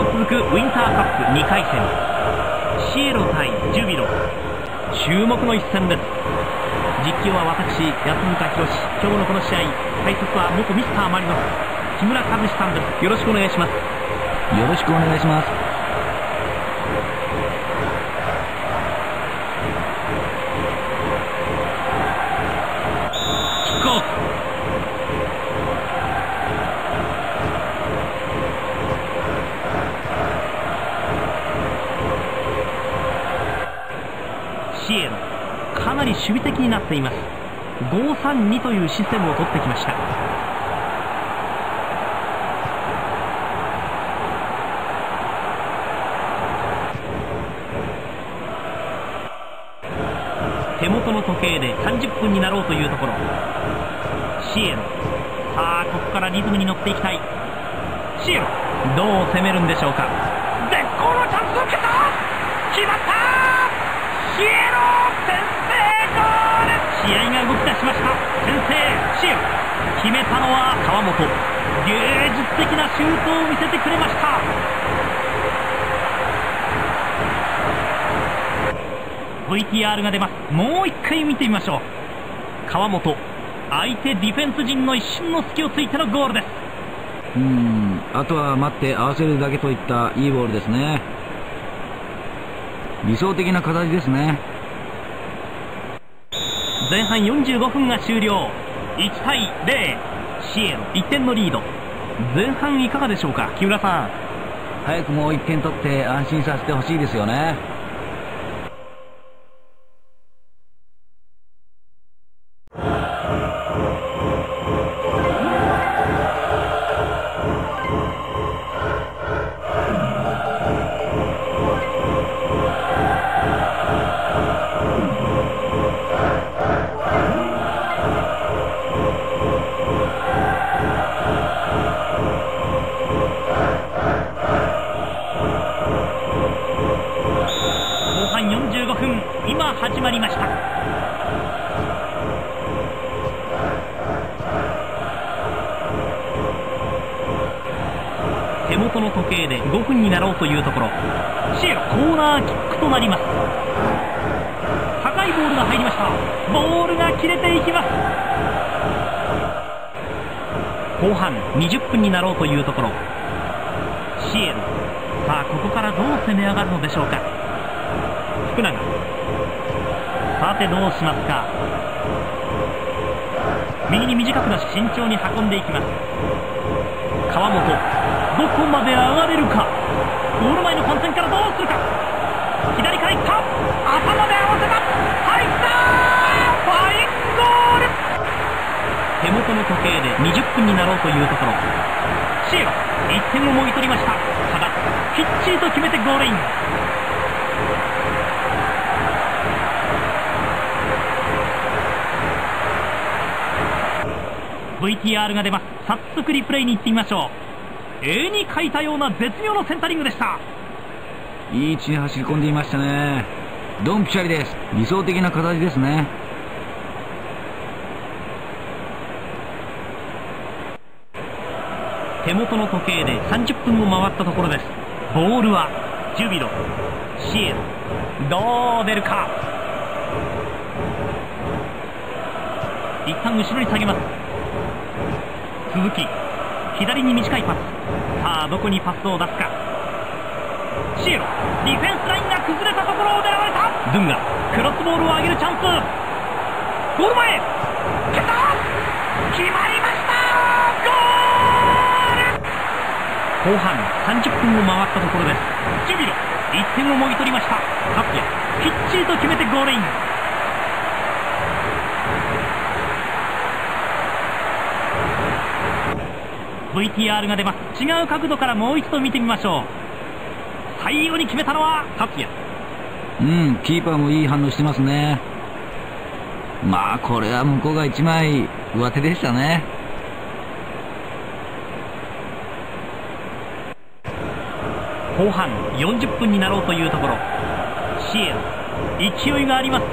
の続くウィンターカップ2回戦、シエロ対ジュビロ、注目の一戦です。実況は私、安塚博。今日のこの試合、解説は元ミスターマリノス木村和志さんです。よろしくお願いします。 よろしくお願いします。 キックオフ。シエロ、かなり守備的になっています。5-3-2というシステムを取ってきました。手元の時計で30分になろうというところ。シエロ、さあここからリズムに乗っていきたい。シエロ、どう攻めるんでしょうか。絶好のチャンスを受けた。決まった。シエロ、先制ゴール。試合が動き出しました。先制シエロ、決めたのは川本。芸術的なシュートを見せてくれました。VTR が出ます。もう一回見てみましょう。川本、相手ディフェンス陣の一瞬の隙をついてのゴールです。 あとは待って合わせるだけといったいいボールですね。理想的な形ですね。 前半45分が終了。1対0、シエロ1点のリード。前半いかがでしょうか、木村さん。 早くもう1点取って安心させてほしいですよね。 今始まりました。手元の時計で5分になろうというところ。シエロ、コーナーキックとなります。高いボールが入りました。ボールが切れていきます。後半20分になろうというところ。シエロ、さあここからどう攻め上がるのでしょうか。福永、さてどうしますか。右に短く出し慎重に運んでいきます。川本、どこまで上がれるか。ゴール前の混戦からどうするか。左からいった。頭で合わせた。入った。ファインゴール。手元の時計で20分になろうというところ。シエロ、1点をもぎ取りました。ただきっちりと決めてゴールイン。VTR が出ます。早速リプレイに行ってみましょう。絵に描いたような絶妙のセンタリングでした。 いい位置に走り込んでいましたね。ドンピシャリです。理想的な形ですね。 手元の時計で30分を回ったところです。ボールはジュビロ。シエロ、どう出るか。一旦後ろに下げます。鈴木、左に短いパス。さあどこにパスを出すか。シエロ、ディフェンスラインが崩れたところを狙われた。ドゥンガ、クロスボールを上げるチャンス。ゴール前蹴った。決まりました。ゴール。後半30分を回ったところです。ジュビロ1点をもぎ取りました。カプヤ、きっちりと決めてゴールイン。VTR が出ます。違う角度からもう一度見てみましょう。最後に決めたのは達也。 キーパーもいい反応してますね。まあこれは向こうが1枚上手でしたね。 後半40分になろうというところ。シエロ、勢いがあります。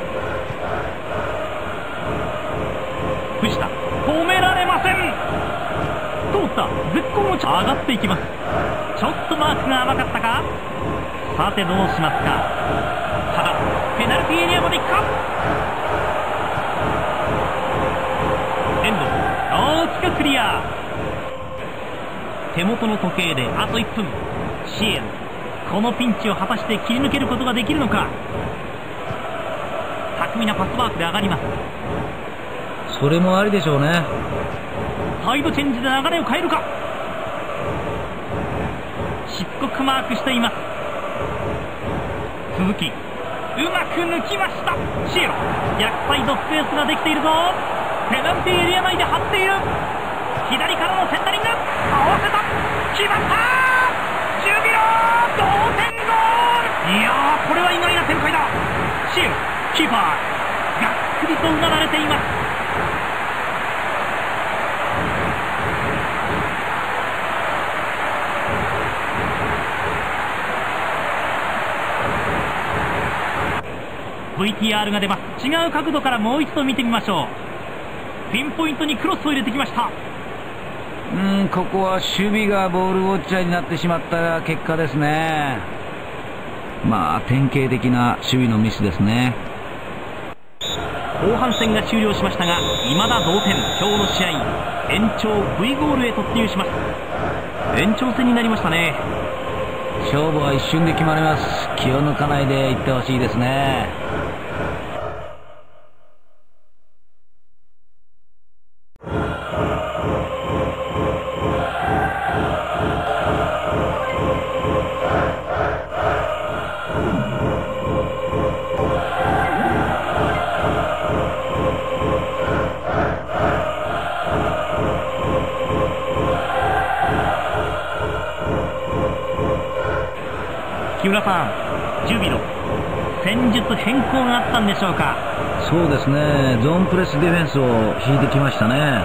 藤田、止められません。通った。絶好の上がっていきます。 ちょっとマークが甘かったか。さてどうしますか。ただペナルティーエリアまで行くか。遠藤、大きくクリア。手元の時計であと1分。シエル、このピンチを果たして切り抜けることができるのか。巧みなパスワークで上がります。 それもありでしょうね。 サイドチェンジで流れを変えるか。しつこくマークしています。鈴木、うまく抜きました。シエロ、逆サイドスペースができているぞ。ペナルティーエリア内で張っている。左からのセンタリング、合わせた、決まった。ジュビロ同点ゴール。いやー、これは意外な展開だ。シエロ、キーパーがっくりとうなられています。VTR が出ます。違う角度からもう一度見てみましょう。ピンポイントにクロスを入れてきました。 ここは守備がボールウォッチャーになってしまった結果ですね。まあ典型的な守備のミスですね。 後半戦が終了しましたが、未だ同点。今日の試合延長 V ゴールへ突入します。延長戦になりましたね。 勝負は一瞬で決まります。気を抜かないでいってほしいですね。 木村さん、ジュビロ戦術変更があったんでしょうか。 そうですね、ゾーンプレスディフェンスを引いてきましたね。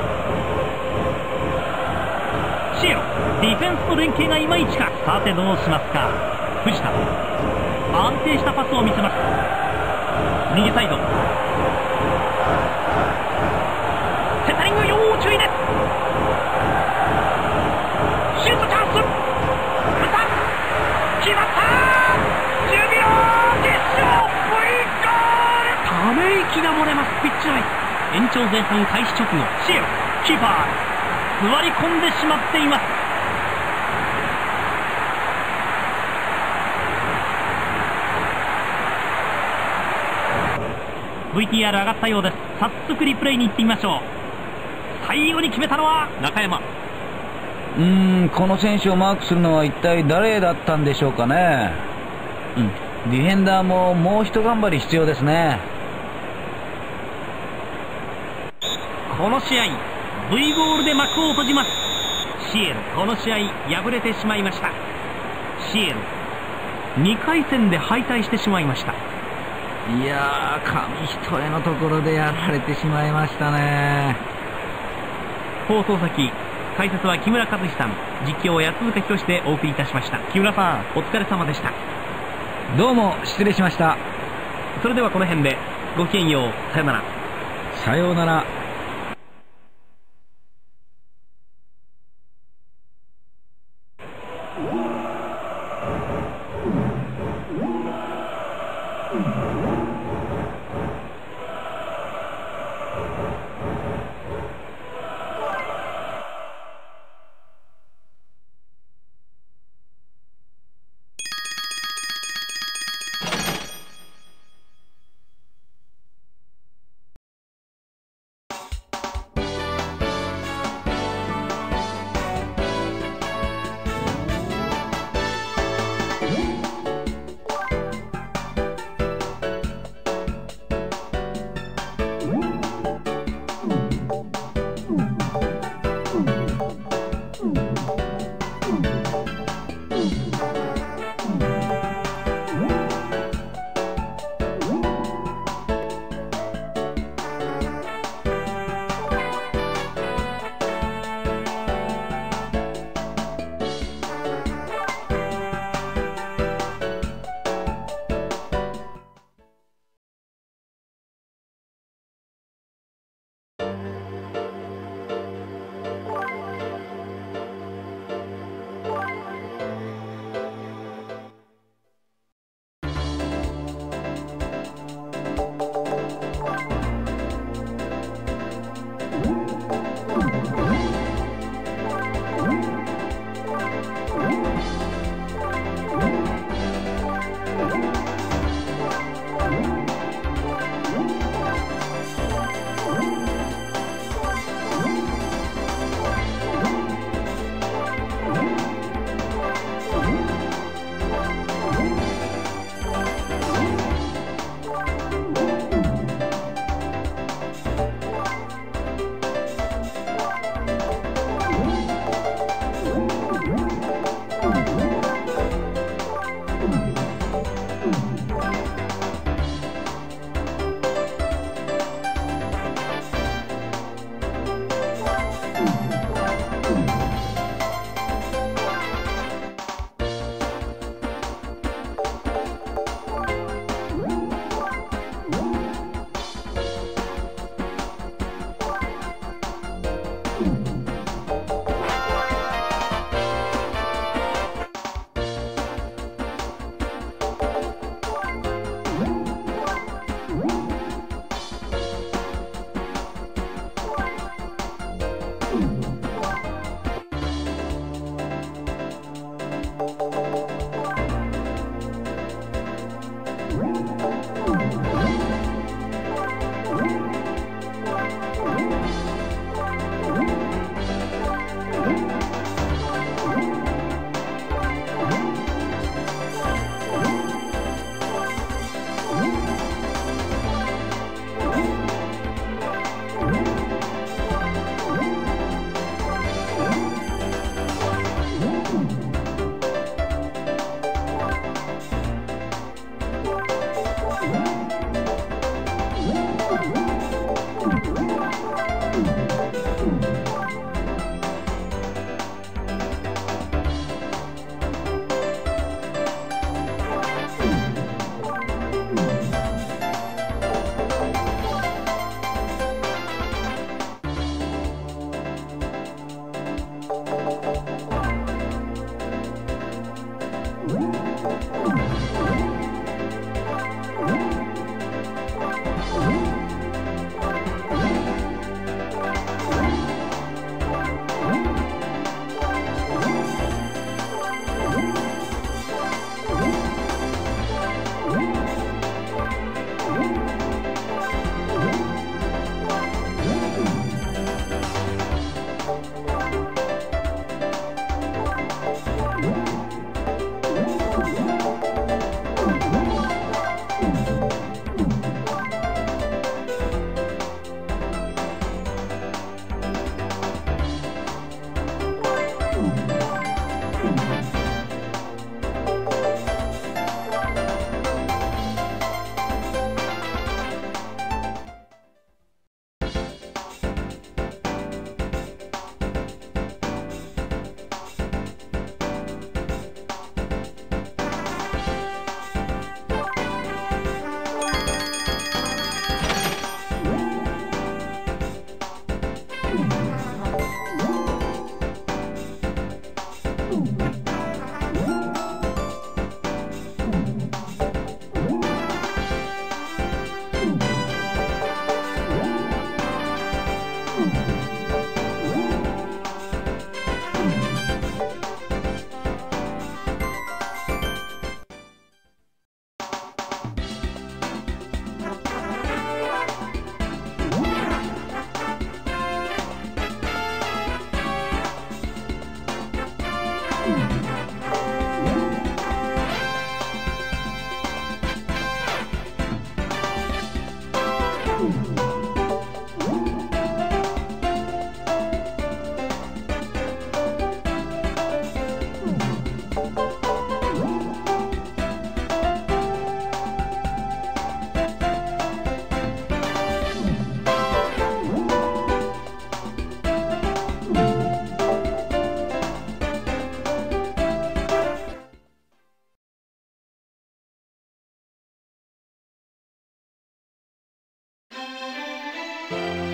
シエロ、ディフェンスの連携がいまいちか。さてどうしますか。藤田、安定したパスを見せます。右サイド、センタリング、要注意です。シュートチャンス、決まった。ジュビロ決勝 V ゴール。ため息が漏れます。ピッチ内延長前半開始直後、シエロ、キーパー座り込んでしまっています。VTR 上がったようです。早速リプレイに行ってみましょう。最後に決めたのは中山。 この選手をマークするのは一体誰だったんでしょうかね。ディフェンダーももう一頑張り必要ですね。 この試合 V ゴールで幕を閉じます。シエロ、この試合敗れてしまいました。シエロ2回戦で敗退してしまいました。 いやー、紙一重のところでやられてしまいましたね。 放送先解説は木村和志さん、実況は安塚博でお送りいたしました。木村さん、お疲れ様でした。 どうも失礼しました。 それではこの辺でごきげんよう。さよなら。 さようなら。 す。